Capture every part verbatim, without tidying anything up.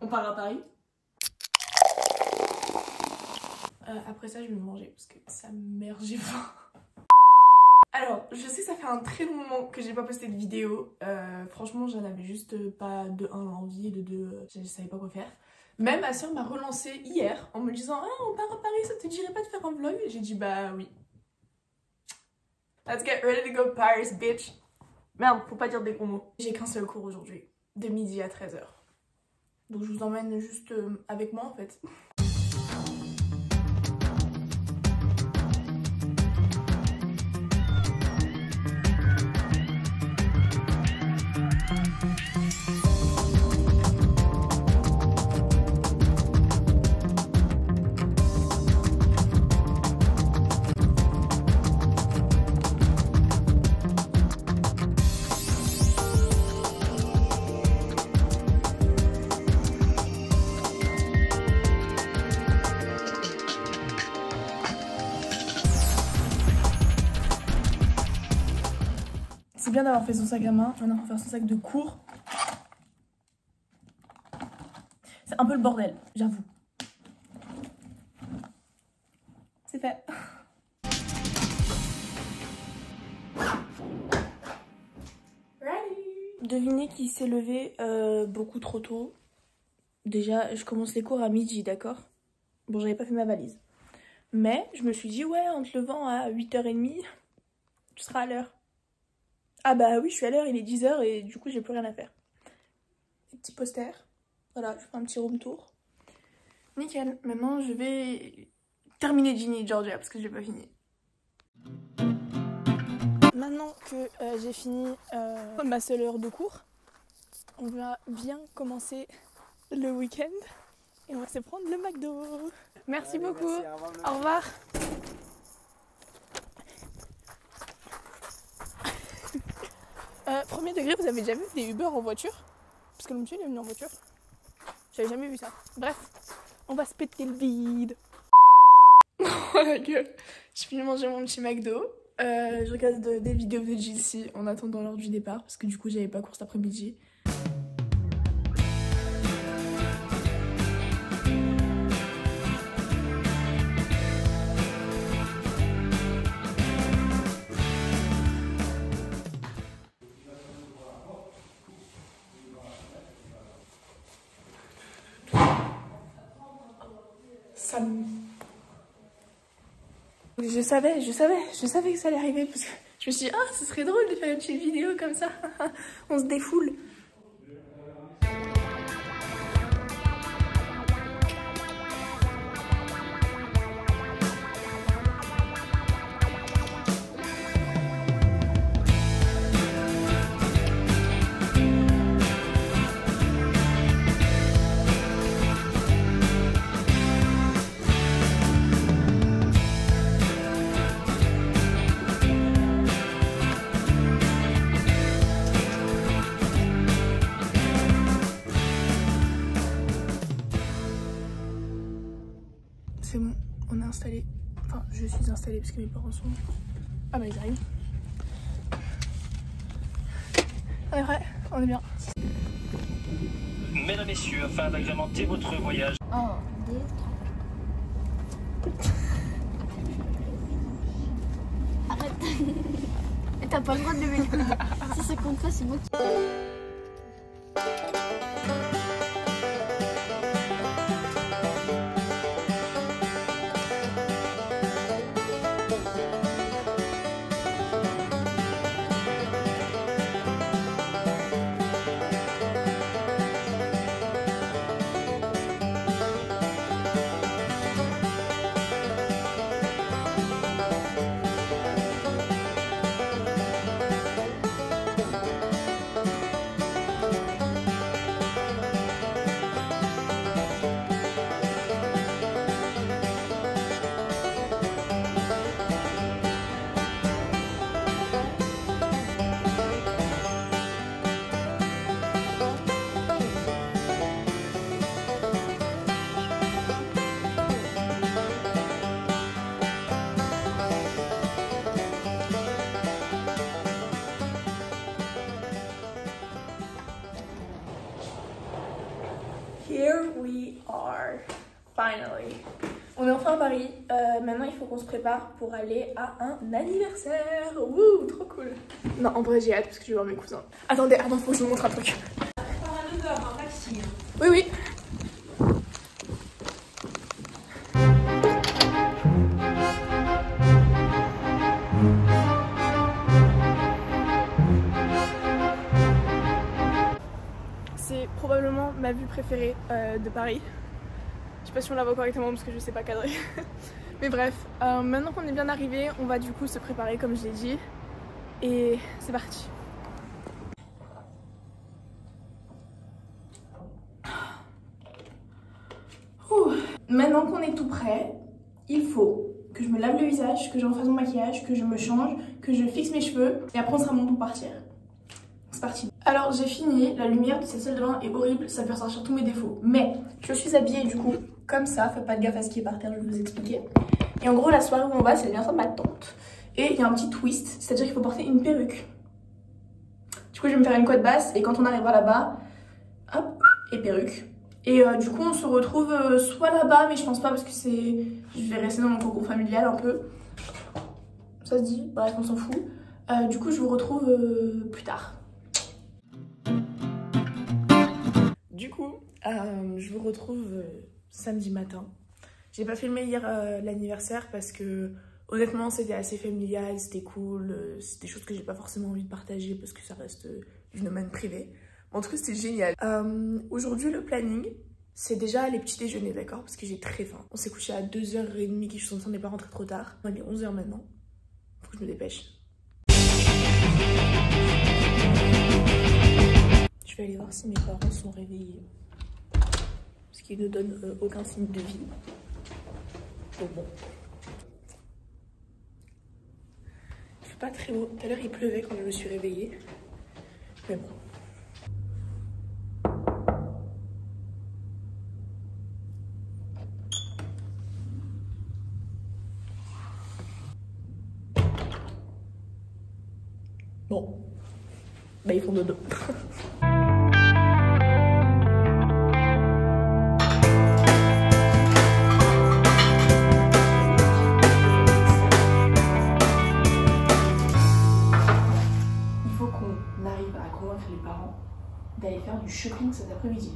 On part à Paris. Euh, après ça, je vais me manger parce que sa mère, j'ai faim. Alors, je sais que ça fait un très long moment que j'ai pas posté de vidéo. Euh, franchement, j'en avais juste pas de un l'envie et de deux, euh, je savais pas quoi faire. Même ma soeur m'a relancé hier en me disant ah, on part à Paris, ça te dirait pas de faire un vlog? J'ai dit bah oui. Let's get ready to go Paris, bitch. Merde, faut pas dire des gros mots. J'ai qu'un seul cours aujourd'hui, de midi à treize heures. Donc je vous emmène juste euh, avec moi en fait. C'est bien d'avoir fait son sac à main, maintenant il faut faire son sac de cours. C'est un peu le bordel, j'avoue. C'est fait. Devinez qui s'est levé euh, beaucoup trop tôt. Déjà, je commence les cours à midi, d'accord? Bon, j'avais pas fait ma valise. Mais je me suis dit, ouais, en te levant à huit heures trente, tu seras à l'heure. Ah bah oui, je suis à l'heure, il est dix heures et du coup j'ai plus rien à faire. Des petits posters. Voilà, je fais un petit room tour. Nickel. Maintenant je vais terminer Ginny et Georgia parce que je l'ai pas fini. Maintenant que euh, j'ai fini euh, ma seule heure de cours, on va bien commencer le week-end et on va se prendre le McDo. Merci Allez, beaucoup. Merci, au revoir. Au revoir. Euh, premier degré, vous avez déjà vu des Uber en voiture? Parce que le monsieur il est venu en voiture. J'avais jamais vu ça. Bref, on va se péter le bide. Oh la gueule. J'ai fini de manger mon petit McDo. Euh, je regarde de, des vidéos de J C en attendant l'heure du départ parce que du coup j'avais pas cours cet après-midi. Ça me... Je savais, je savais, je savais que ça allait arriver parce que je me suis dit, ah, ce serait drôle de faire une petite vidéo comme ça. On se défoule. C'est bon, on est installé. Enfin, je suis installée parce que mes parents sont... Ah bah ils arrivent. On est prêts, on est bien. Mesdames, Messieurs, afin d'agrémenter votre voyage. un, deux, trois. Arrête. T'as pas le droit de lever le coude. Si ça compte pas, c'est moi qui... here we are, finally. On est enfin à Paris, euh, maintenant il faut qu'on se prépare pour aller à un anniversaire. Wouh, trop cool. Non, en vrai j'ai hâte parce que je vais voir mes cousins. Attendez, attends, faut que je vous montre un truc. Oui, oui. C'est probablement ma vue préférée euh, de Paris. Je sais pas si on la voit correctement parce que je sais pas cadrer. Mais bref, euh, maintenant qu'on est bien arrivé, on va du coup se préparer comme je l'ai dit. Et c'est parti. Ouh. Maintenant qu'on est tout prêt, il faut que je me lave le visage, que je refasse mon maquillage, que je me change, que je fixe mes cheveux. Et après on sera bon pour partir. C'est parti. Alors j'ai fini, la lumière de cette salle de bain est horrible, ça fait ressortir tous mes défauts. Mais je suis habillée du coup comme ça, faites pas de gaffe à ce qui est par terre, je vais vous expliquer. Et en gros la soirée où on va c'est l'anniversaire de ma tante. Et il y a un petit twist, c'est-à-dire qu'il faut porter une perruque. Du coup je vais me faire une couette basse et quand on arrivera là-bas, hop, et perruque. Et euh, du coup on se retrouve euh, soit là-bas, mais je pense pas parce que c'est... Je vais rester dans mon cocon familial un peu. Ça se dit, bref on s'en fout. Euh, du coup je vous retrouve euh, plus tard. Du coup, euh, je vous retrouve euh, samedi matin. J'ai pas filmé hier euh, l'anniversaire parce que honnêtement c'était assez familial, c'était cool, euh, c'est des choses que j'ai pas forcément envie de partager parce que ça reste euh, du domaine privé. En tout cas c'était génial. Euh, Aujourd'hui le planning, c'est déjà les petits déjeuners, d'accord? Parce que j'ai très faim. On s'est couché à deux heures trente, qui je suis n'est pas rentré trop tard. Il est onze heures maintenant, faut que je me dépêche. Je vais aller voir si mes parents sont réveillés. Parce qu'ils ne donnent euh, aucun signe de vie. Donc bon. Il fait pas très beau. Tout à l'heure il pleuvait quand je me suis réveillée. Mais bon. Bon. Bah ils font dodo. Les parents d'aller faire du shopping cet après-midi.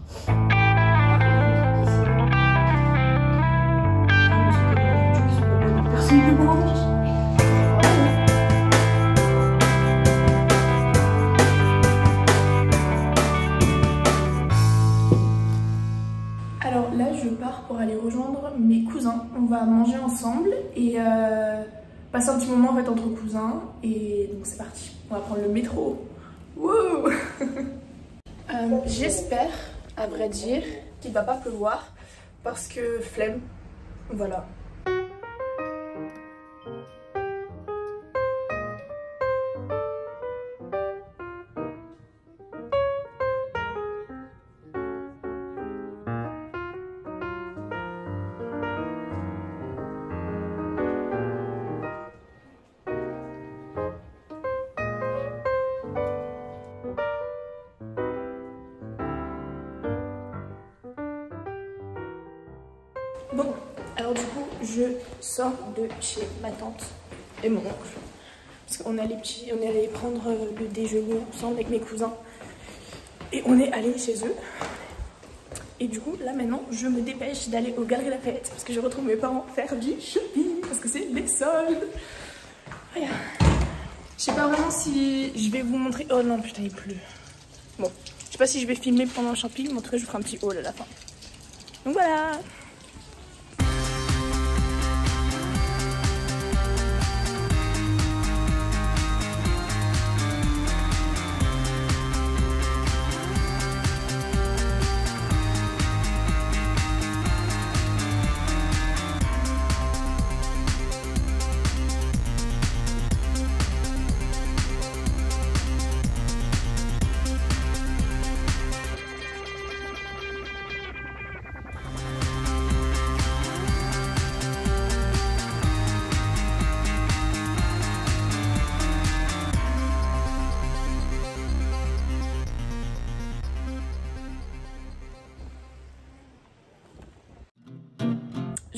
Alors là je pars pour aller rejoindre mes cousins. On va manger ensemble et euh, passer un petit moment en fait entre cousins. Et donc c'est parti, on va prendre le métro. Wow. euh, J'espère, à vrai dire, qu'il va pas pleuvoir parce que flemme, voilà. Bon, alors du coup, je sors de chez ma tante et mon oncle. Parce qu'on est allé petit, on est allé prendre le déjeuner ensemble avec mes cousins. Et on est allé chez eux. Et du coup, là maintenant, je me dépêche d'aller aux Galeries Lafayette. Parce que je retrouve mes parents faire du shopping. Parce que c'est les soldes. Regarde. Je sais pas vraiment si je vais vous montrer... Oh non, putain, il pleut. Bon, je sais pas si je vais filmer pendant le shopping. Mais en tout cas, je vous ferai un petit haul à la fin. Donc voilà.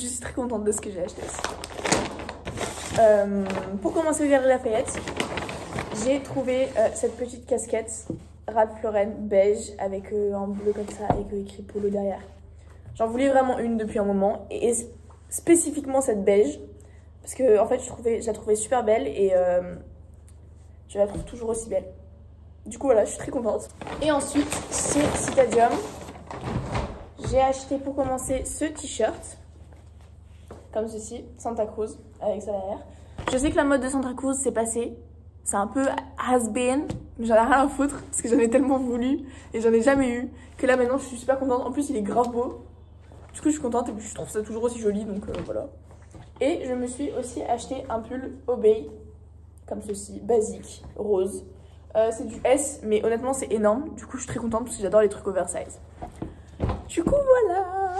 je suis très contente de ce que j'ai acheté aussi. Euh, pour commencer au Galeries Lafayette, j'ai trouvé euh, cette petite casquette Ralph Lauren beige avec euh, un bleu comme ça avec euh, écrit polo derrière. J'en voulais vraiment une depuis un moment et, et spécifiquement cette beige parce que en fait je, trouvais, je la trouvais super belle et euh, je la trouve toujours aussi belle. Du coup voilà, je suis très contente. Et ensuite chez Citadium, j'ai acheté pour commencer ce t-shirt comme ceci, Santa Cruz avec ça derrière. Je sais que la mode de Santa Cruz c'est passé, c'est un peu has-been, mais j'en ai rien à foutre parce que j'en ai tellement voulu et j'en ai jamais eu que là maintenant je suis super contente. En plus il est grave beau, du coup je suis contente et puis je trouve ça toujours aussi joli donc euh, voilà. Et je me suis aussi acheté un pull Obey comme ceci, basique, rose. Euh, c'est du S mais honnêtement c'est énorme, du coup je suis très contente parce que j'adore les trucs oversize. Du coup voilà.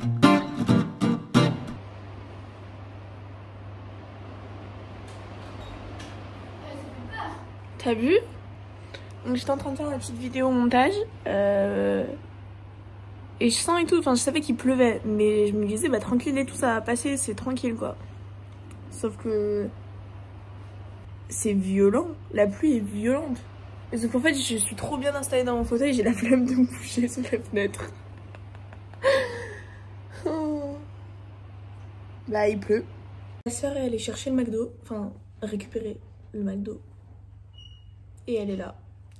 T'as vu? Donc j'étais en train de faire ma petite vidéo montage euh... et je sens et tout, enfin je savais qu'il pleuvait mais je me disais bah tranquille et tout ça va passer, c'est tranquille quoi. Sauf que c'est violent, la pluie est violente. Et donc en fait je suis trop bien installée dans mon fauteuil, j'ai la flemme de me bouger sous la fenêtre. Là il pleut. Ma soeur est allée chercher le McDo, enfin récupérer le McDo. Et elle est là.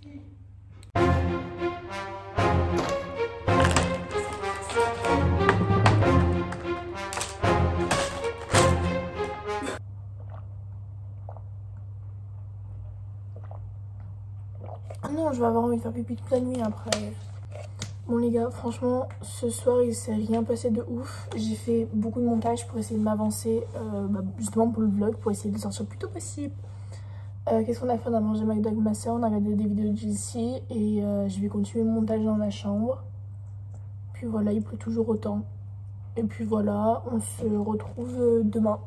Ah non, je vais avoir envie de faire pipi toute la nuit après. Bon les gars, franchement, ce soir il s'est rien passé de ouf. J'ai fait beaucoup de montage pour essayer de m'avancer, euh, bah, justement pour le vlog, pour essayer de le sortir le plus tôt possible. Euh, Qu'est-ce qu'on a fait? On a mangé McDo avec ma soeur, on a regardé des vidéos de J C et euh, je vais continuer mon montage dans la chambre. Puis voilà, il pleut toujours autant. Et puis voilà, on se retrouve demain.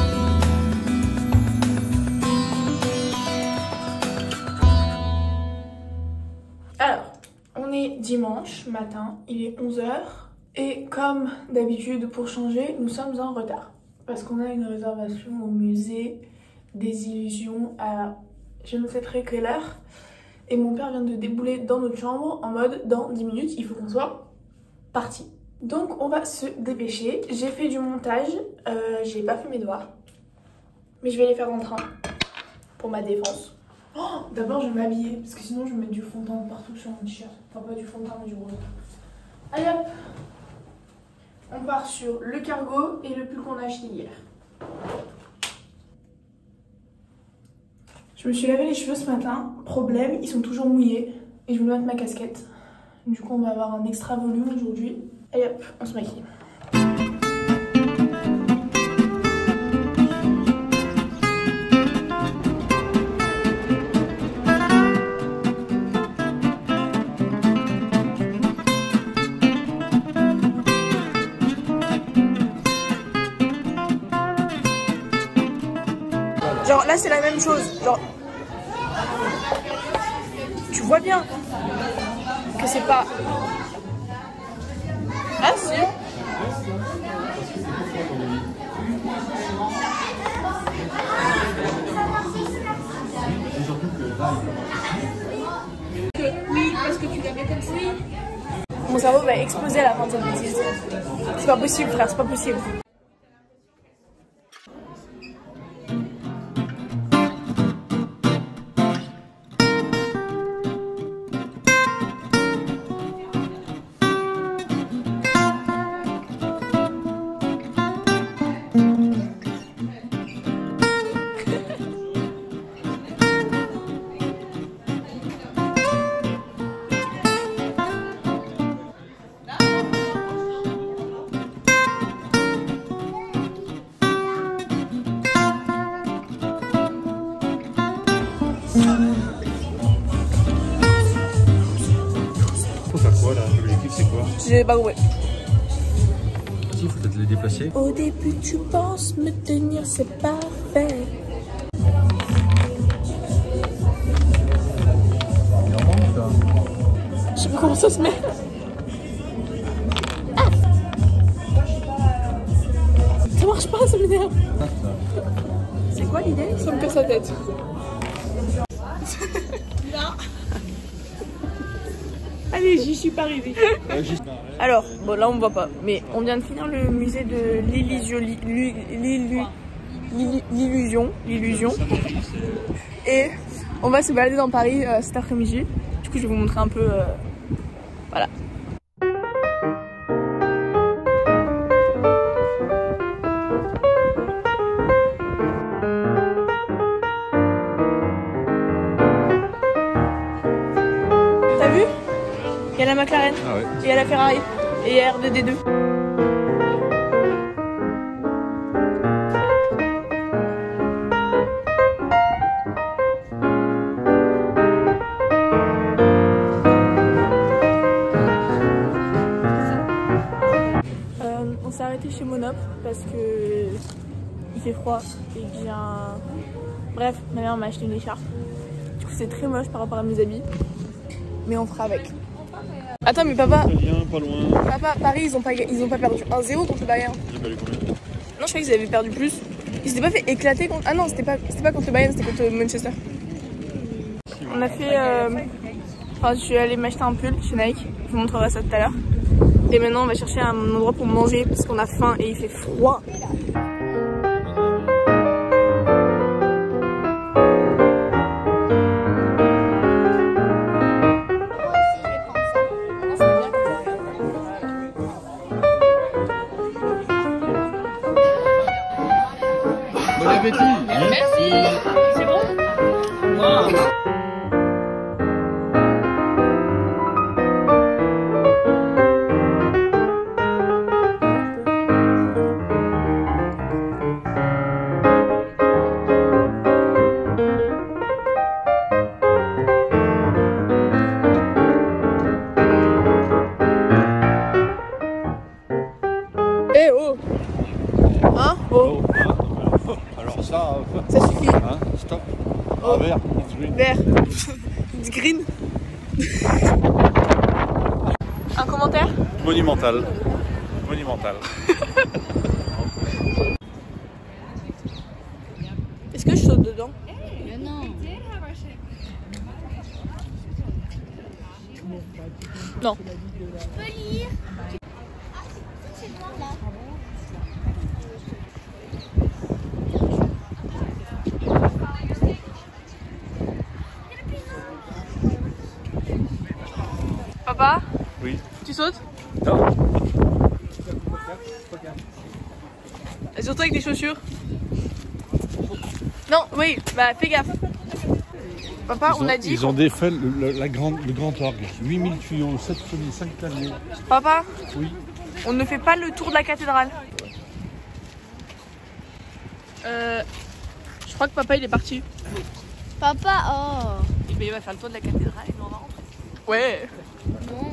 Alors, on est dimanche matin, il est onze heures. Et comme d'habitude, pour changer, nous sommes en retard. Parce qu'on a une réservation au musée des illusions à je ne sais très quelle heure et mon père vient de débouler dans notre chambre en mode dans dix minutes il faut qu'on soit parti. Donc on va se dépêcher. J'ai fait du montage, euh, j'ai pas fait mes devoirs mais je vais les faire en train pour ma défense. Oh, d'abord je vais m'habiller parce que sinon je vais mettre du fond de teint partout sur mon t-shirt, enfin pas du fond de teint mais du rose. Allez hop, on part sur le cargo et le pull qu'on a acheté hier. Je me suis lavé les cheveux ce matin, problème, ils sont toujours mouillés et je voulais mettre ma casquette. Du coup on va avoir un extra volume aujourd'hui. Et hop, on se maquille. Genre là c'est la même chose, genre tu vois bien que c'est pas... Ah si. Oui, parce que tu l'avais comme ça. Mon cerveau va exploser à la fin de cette bêtise. C'est pas possible frère, c'est pas possible. Faut faire quoi là? L'objectif c'est quoi? J'ai pas compris. Si, il faut peut-être les déplacer. Au début tu penses me tenir, c'est parfait. Je sais pas comment ça se met. Ah. Ça marche pas, ça m'énerve. C'est quoi l'idée? Ça me casse la tête. Allez, j'y suis pas arrivée. Alors, bon là on voit pas, mais on vient de finir le musée de l'illusion, l'illusion, l'illusion. Et on va se balader dans Paris euh, cet après-midi. Du coup, je vais vous montrer un peu. Euh, voilà. T'as vu? Il y a la McLaren, ah ouais. Et il y a la Ferrari, et il y a R deux D deux. Euh, on s'est arrêté chez Monop parce que il fait froid et que j'ai un... Bref, ma mère m'a acheté une écharpe. Du coup c'est très moche par rapport à mes habits, mais on fera avec. Attends, mais papa, Viens, pas loin. Papa, Paris, ils ont pas, ils ont pas perdu un zéro contre le Bayern. Ils ont perdu combien? Non, je croyais qu'ils avaient perdu plus. Ils s'étaient pas fait éclater contre... Ah non, c'était pas, c'était pas contre le Bayern, c'était contre Manchester. On a fait... Euh... Enfin, je suis allée m'acheter un pull chez Nike. Je vous montrerai ça tout à l'heure. Et maintenant, on va chercher un endroit pour manger parce qu'on a faim et il fait froid. Bon appétit. Merci. C'est bon? Wow. Eh oh! Hein? Oh! Alors ça, Ça suffit. hein, stop. Oh. Un verre, green. Vert. Du green. Un commentaire? Monumental. Monumental. Est-ce que je saute dedans? Mais non. Non. Tu peux lire. Ah, c'est noir là. Papa? Oui. Tu sautes? Non. Et surtout avec des chaussures. Non, oui, bah fais gaffe. Papa, Ils ont, on a dit... Ils ont défait le, le, la grande, le grand orgue. huit mille tuyaux, sept familles, cinq claviers. Papa, Oui. on ne fait pas le tour de la cathédrale. Euh... Je crois que papa il est parti. Papa, oh. Et ben il va faire le tour de la cathédrale et nous on va rentrer. Ouais. Bon.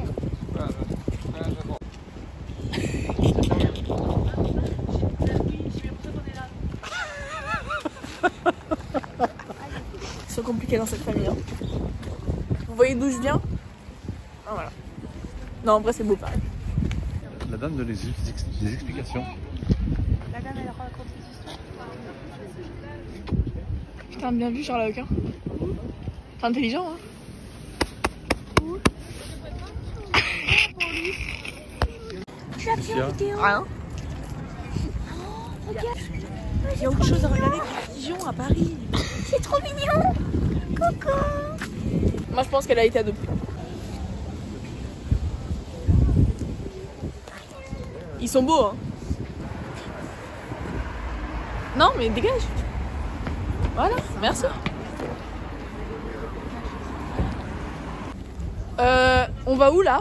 C'est compliqué dans cette famille. Hein. Vous voyez d'où je viens? Ah, voilà. Non, en vrai, c'est beau pareil. La dame donne des, des explications. La dame, elle raconte des histoires. Putain, bien vu, Charles Avocat. T'es intelligent, hein? Tu as fait vidéo. Rien. Regarde. Il y a autre chose à regarder que les pigeons à Paris. C'est trop mignon. Coucou. Moi, je pense qu'elle a été adoptée. Ils sont beaux, hein. Non, mais dégage. Voilà, merci. Euh, on va où là?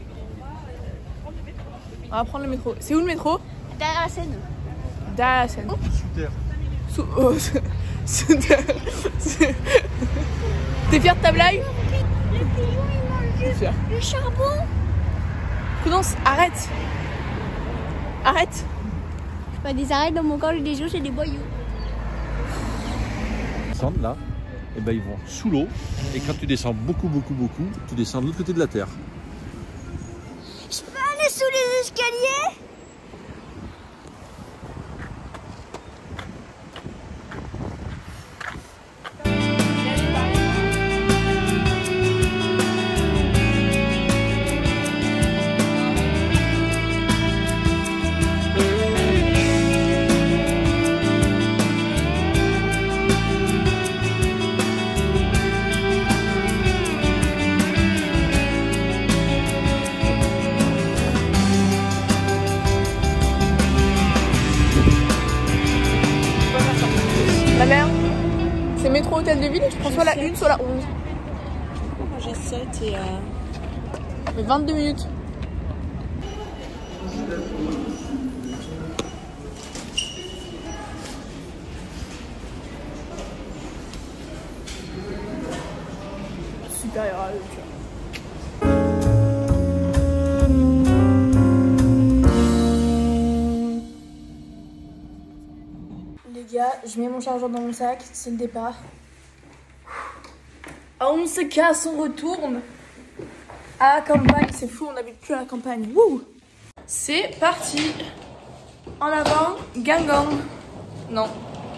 On va prendre le métro. C'est où le métro? Derrière la scène. Derrière la scène. Super. Sous... Oh, c'est- c'est- c'est- T'es fier de ta blague? Le pigeon, il mange Je suis fier. le charbon. Prudence, arrête. Arrête. Pas des arrêts dans mon corps, des jours, c'est des boyaux. Descendent là, et ben ils vont sous l'eau. Et quand tu descends beaucoup, beaucoup, beaucoup, tu descends de l'autre côté de la terre. Je peux aller sous les escaliers? soit la une, soit la onze. J'ai sept et... Euh... vingt-deux minutes. Supérieur à eux, tu vois. Les gars, je mets mon chargeur dans mon sac, c'est le départ. Ah, on se casse, on retourne à la campagne, c'est fou, on n'habite plus à la campagne. Wouh! C'est parti. En avant, gang gang. Non.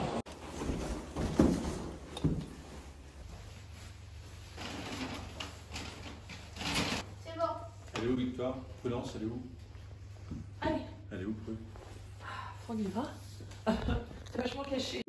C'est bon. Elle est où, Victoire? Prudence, elle est où? Allez. Elle est où, Prudence? On y va. C'est vachement caché.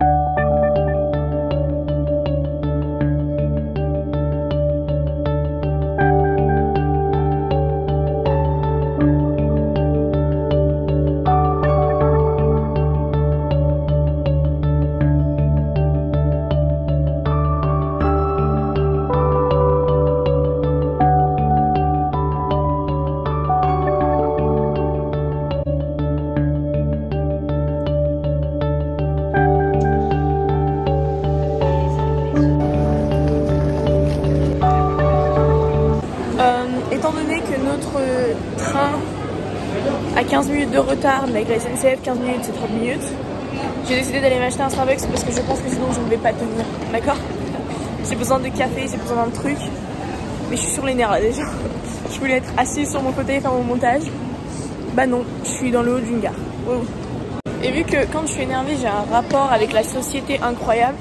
Étant donné que notre train a quinze minutes de retard, mais avec la S N C F, quinze minutes c'est trente minutes, j'ai décidé d'aller m'acheter un Starbucks parce que je pense que sinon je ne vais pas tenir, d'accord? J'ai besoin de café, j'ai besoin d'un truc, mais je suis sur les nerfs là déjà. Je voulais être assise sur mon fauteuil et faire mon montage. Bah non, je suis dans le haut d'une gare. Wow. Et vu que quand je suis énervée, j'ai un rapport avec la société incroyable,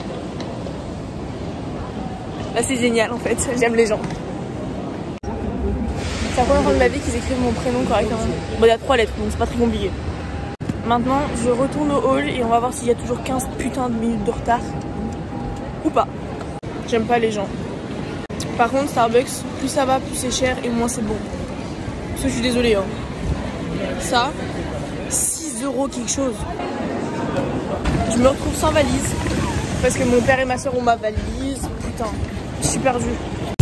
bah c'est génial en fait, j'aime les gens. C'est la première fois de ma vie qu'ils écrivent mon prénom correctement. Bon, il y a trois lettres, donc c'est pas très compliqué. Maintenant, je retourne au hall et on va voir s'il y a toujours quinze putains de minutes de retard. Ou pas. J'aime pas les gens. Par contre, Starbucks, plus ça va, plus c'est cher et moins c'est bon. Parce que je suis désolée. Hein. Ça, six euros quelque chose. Je me retrouve sans valise. Parce que mon père et ma soeur ont ma valise. Putain, je suis perdue.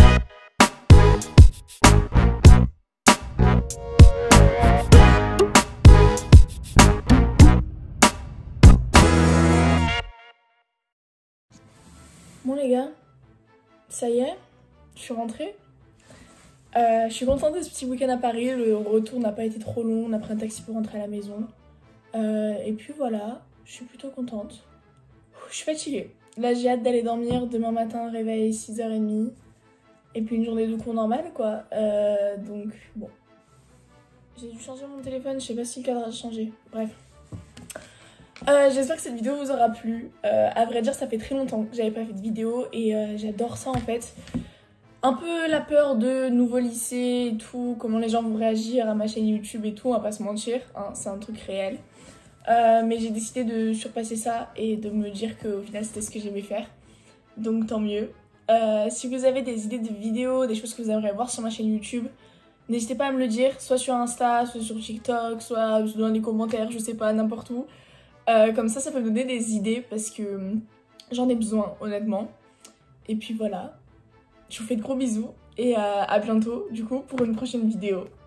Bon les gars, ça y est, je suis rentrée. Euh, je suis contente de ce petit week-end à Paris, le retour n'a pas été trop long, on a pris un taxi pour rentrer à la maison. Euh, et puis voilà, je suis plutôt contente. Je suis fatiguée. Là j'ai hâte d'aller dormir, demain matin réveil six heures trente. Et puis une journée de cours normale quoi. Euh, donc bon. J'ai dû changer mon téléphone, je sais pas si le cadre a changé, bref. Euh, J'espère que cette vidéo vous aura plu. Euh, à vrai dire, ça fait très longtemps que j'avais pas fait de vidéo et euh, j'adore ça en fait. Un peu la peur de nouveau lycée et tout, comment les gens vont réagir à ma chaîne YouTube et tout, on va pas se mentir, hein, c'est un truc réel. Euh, mais j'ai décidé de surpasser ça et de me dire qu'au final c'était ce que j'aimais faire. Donc tant mieux. Euh, si vous avez des idées de vidéos, des choses que vous aimeriez voir sur ma chaîne YouTube, n'hésitez pas à me le dire, soit sur Insta, soit sur TikTok, soit dans les commentaires, je sais pas, n'importe où. Euh, comme ça, ça peut me donner des idées parce que j'en ai besoin, honnêtement. Et puis voilà, je vous fais de gros bisous et euh, à bientôt, du coup, pour une prochaine vidéo.